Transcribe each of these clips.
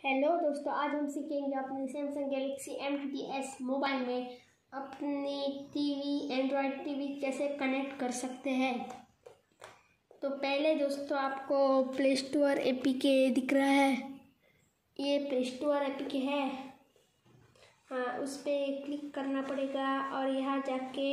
Hello दोस्तों, आज हम सीखेंगे अपने सैमसंग गैलेक्सी M30s मोबाइल में अपने टीवी एंड्रॉयड टीवी कैसे कनेक्ट कर सकते हैं। तो पहले दोस्तों आपको प्ले स्टोर APK दिख रहा है, ये प्ले स्टोर APK है। हाँ, उस पर क्लिक करना पड़ेगा और यहाँ जाके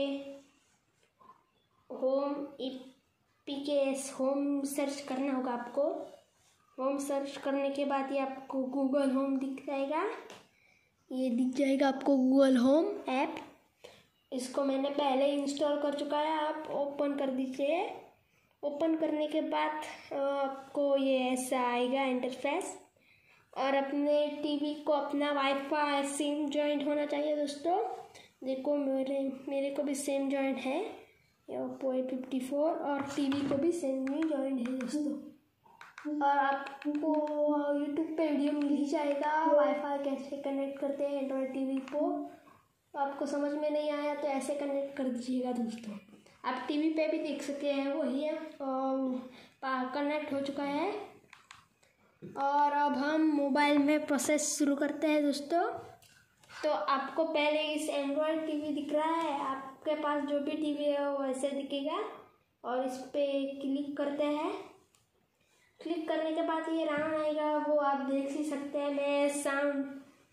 होम APKs होम सर्च करना होगा आपको। होम सर्च करने के बाद ये आपको गूगल होम दिख जाएगा, ये दिख जाएगा आपको गूगल होम ऐप। इसको मैंने पहले इंस्टॉल कर चुका है, आप ओपन कर दीजिए। ओपन करने के बाद आपको ये ऐसा आएगा इंटरफेस और अपने टीवी को अपना वाईफाई सिम जॉइंट होना चाहिए दोस्तों। देखो मेरे को भी सेम जॉइंट है, Oppo A54 और टीवी को भी सेम ही जॉइंट है दोस्तों। और आपको YouTube पे वीडियो मिल ही जाएगा वाईफाई कैसे कनेक्ट करते हैं एंड्रॉयड टीवी को। आपको समझ में नहीं आया तो ऐसे कनेक्ट कर दीजिएगा दोस्तों। आप टीवी पे भी देख सकते हैं, वही है कनेक्ट हो चुका है। और अब हम मोबाइल में प्रोसेस शुरू करते हैं दोस्तों। तो आपको पहले इस एंड्रॉयड टीवी दिख रहा है, आपके पास जो भी टीवी है वो वैसे दिखेगा और इस पर क्लिक करते हैं। क्लिक करने के बाद ये राउंड आएगा, वो आप देख ही सकते हैं। मैं साउंड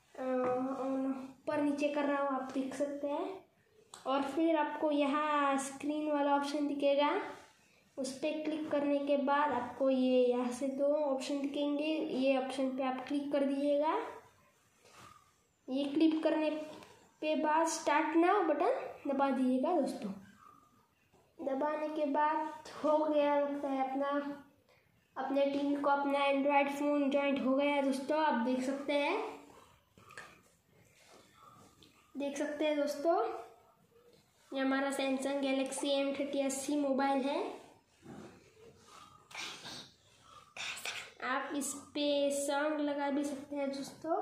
ऊपर नीचे कर रहा हूँ, आप देख सकते हैं। और फिर आपको यहाँ स्क्रीन वाला ऑप्शन दिखेगा, उस पर क्लिक करने के बाद आपको ये यहाँ से दो ऑप्शन दिखेंगे, ये ऑप्शन पे आप क्लिक कर दीजिएगा। ये क्लिक करने के बाद स्टार्ट नाउ बटन दबा दीजिएगा दोस्तों। दबाने के बाद हो गया लगता है अपने टीवी को अपना एंड्रॉयड फ़ोन जॉइंट हो गया है दोस्तों। आप देख सकते हैं दोस्तों, ये हमारा सैमसंग गैलेक्सी M30s मोबाइल है। आप इस पे सॉन्ग लगा भी सकते हैं दोस्तों।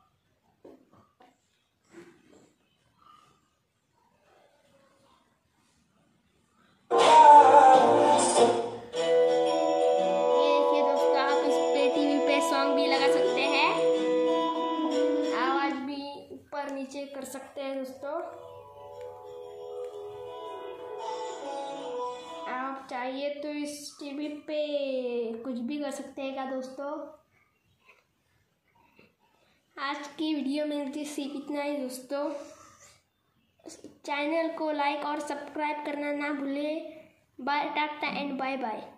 नीचे कर सकते हैं दोस्तों। आप चाहिए तो इस टीवी पे कुछ भी कर सकते हैं क्या दोस्तों। आज की वीडियो में सिर्फ इतना ही दोस्तों। चैनल को लाइक और सब्सक्राइब करना ना भूलें। Bye tata and bye bye.